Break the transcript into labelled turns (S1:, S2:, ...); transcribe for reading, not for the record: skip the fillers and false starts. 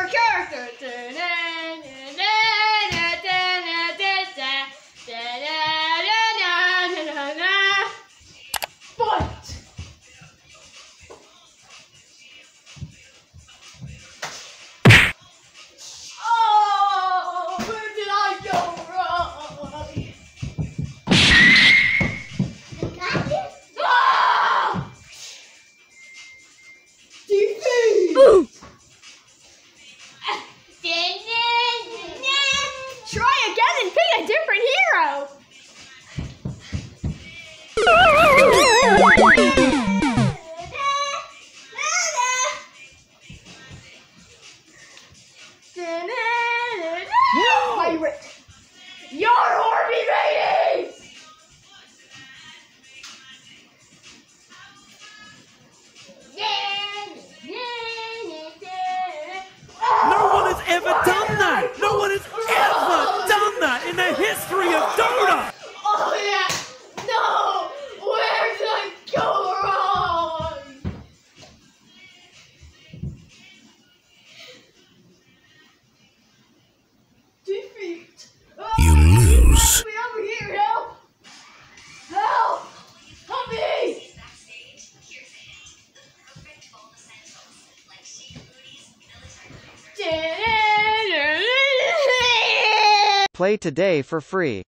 S1: character. Fight! Oh, where did I go wrong? Ah! Defeat! Try again and pick a different hero. Pirate! Your Orby ladies!
S2: No one has ever done that! No one has ever done that in the history of Dota!
S1: Oh yeah! No! Where did I go wrong? Defeat!
S2: You lose.
S1: Help me over here, help! Help! Help me!
S3: Play today for free.